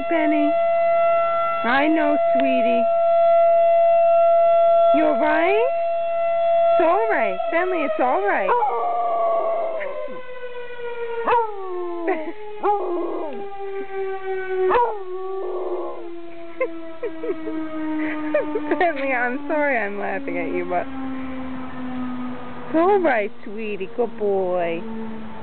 right, Benny. I know, sweetie. You alright? It's alright. Bentley, it's alright. Bentley, I'm sorry I'm laughing at you, but it's alright, sweetie. Good boy.